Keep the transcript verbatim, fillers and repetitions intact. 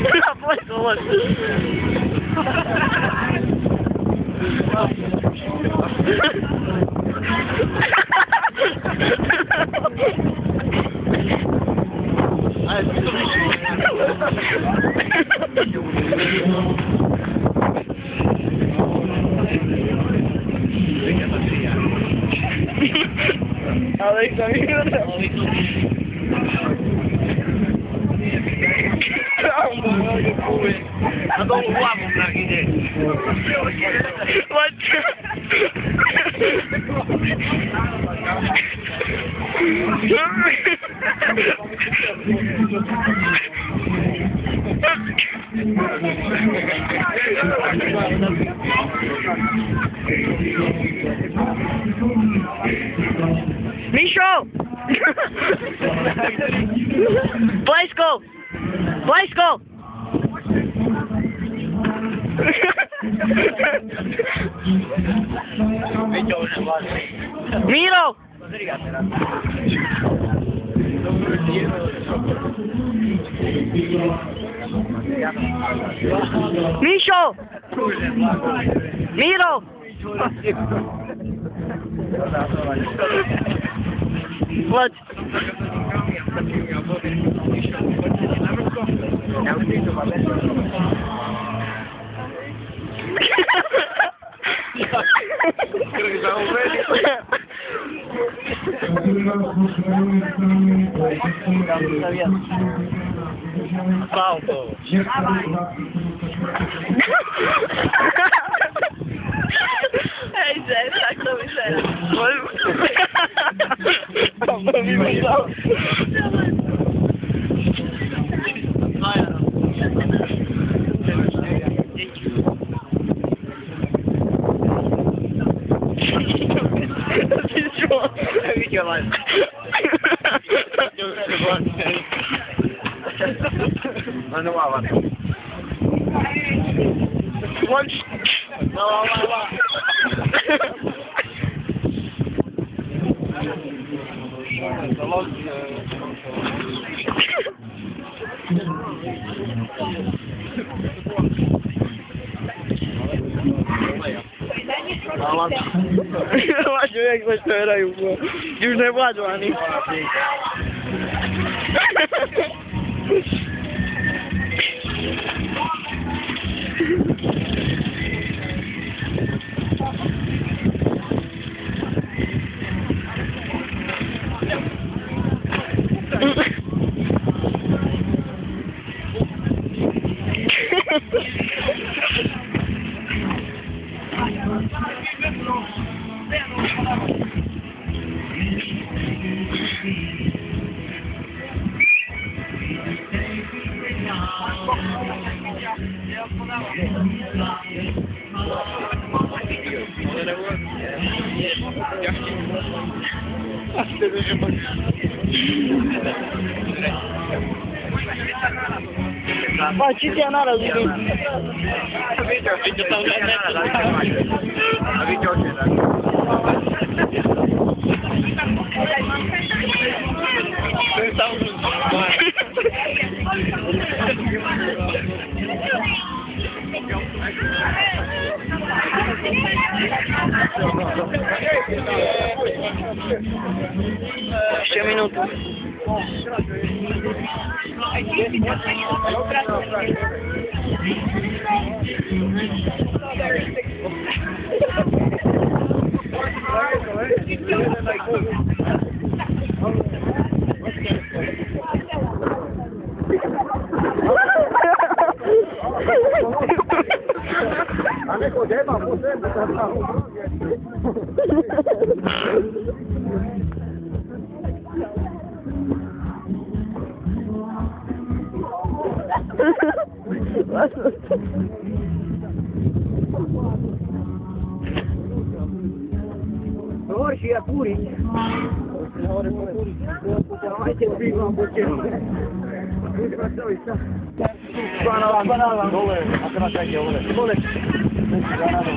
Plejsko, vod. Ale ich tam Miro. Na tą ławą na idzie. Miso! Plejsko! Plejsko! Miro! Miso! Miro! What? Salto. Ej, Zé, tak to myślę. To mi myślał. Ano wawa? One. No wawa. Zobaczmy jak zaczerają, bo już nie władzą ani. Patrz, ci ja naraz idę. Vito, Vito tam A Vito się tak. Ten sam. Jeszcze minutę. Ale chodźmy, możemy tam. Hoje é purinha. Vai ter briga um pouquinho. Banana, banana. Dole, atrás aqui, olha. Dole.